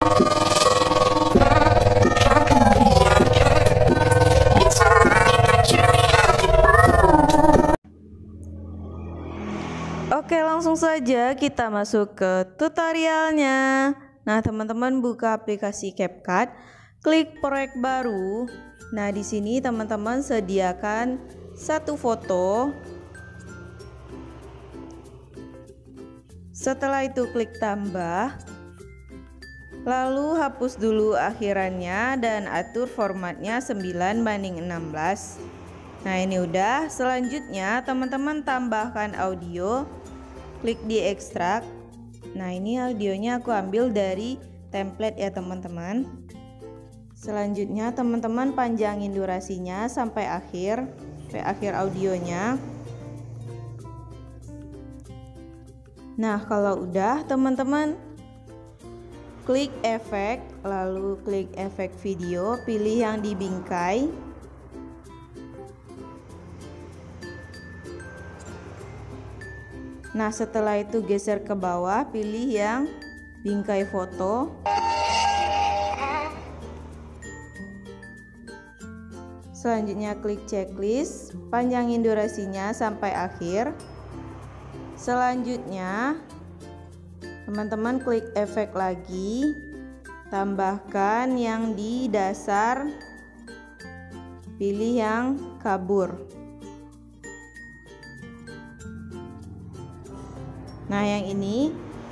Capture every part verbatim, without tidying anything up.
Oke, langsung saja kita masuk ke tutorialnya. Nah, teman-teman buka aplikasi CapCut, klik proyek baru. Nah, di sini teman-teman sediakan satu foto. Setelah itu klik tambah. Lalu hapus dulu akhirannya dan atur formatnya sembilan banding enam belas. Nah, ini udah. Selanjutnya teman-teman tambahkan audio. Klik di ekstrak. Nah, ini audionya aku ambil dari template ya teman-teman. Selanjutnya teman-teman panjangin durasinya sampai akhir, sampai akhir audionya. Nah, kalau udah teman-teman klik efek, lalu klik efek video, pilih yang dibingkai. Nah, setelah itu geser ke bawah, pilih yang bingkai foto. Selanjutnya klik checklist, panjangin durasinya sampai akhir. Selanjutnya teman-teman klik efek lagi, tambahkan yang di dasar, pilih yang kabur. Nah, yang ini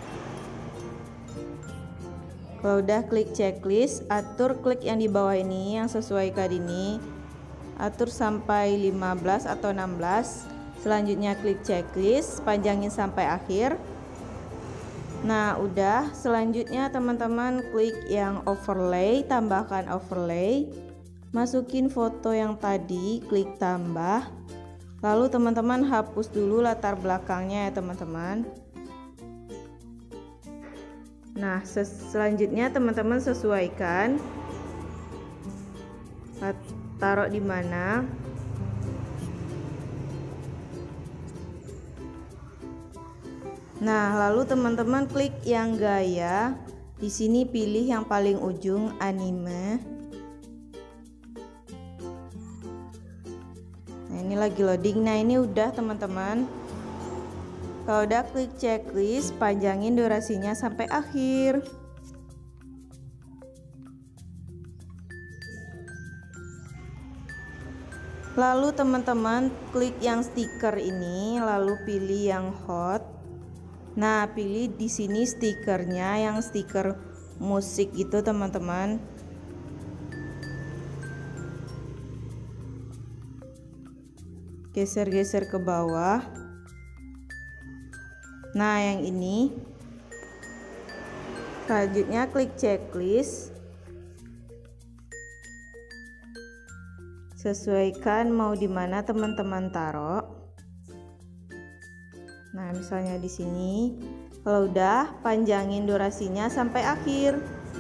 kalau udah klik checklist, atur klik yang di bawah ini yang sesuaikan ini, atur sampai lima belas atau enam belas. Selanjutnya klik checklist, panjangin sampai akhir. Nah, udah. Selanjutnya teman-teman klik yang overlay, tambahkan overlay, masukin foto yang tadi, klik tambah. Lalu teman-teman hapus dulu latar belakangnya ya teman-teman. Nah, selanjutnya teman-teman sesuaikan, taruh di mana. Nah, lalu teman-teman klik yang gaya. Di sini pilih yang paling ujung anime. Nah, ini lagi loading. Nah, ini udah teman-teman. Kalau udah klik checklist, panjangin durasinya sampai akhir. Lalu teman-teman klik yang stiker ini, lalu pilih yang hot. Nah, pilih di sini stikernya yang stiker musik itu teman-teman. Geser-geser ke bawah. Nah, yang ini. Selanjutnya klik checklist. Sesuaikan mau di mana teman-teman taruh. Nah, misalnya di sini. Kalau udah, panjangin durasinya sampai akhir.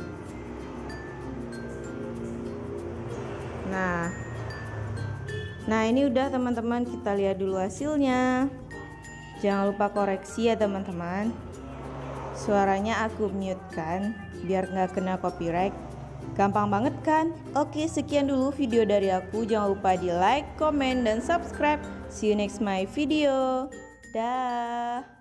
Nah. Nah, ini udah teman-teman, kita lihat dulu hasilnya. Jangan lupa koreksi ya teman-teman. Suaranya aku mute kan biar nggak kena copyright. Gampang banget kan? Oke, sekian dulu video dari aku. Jangan lupa di like, comment, dan subscribe. See you next my video. Dah.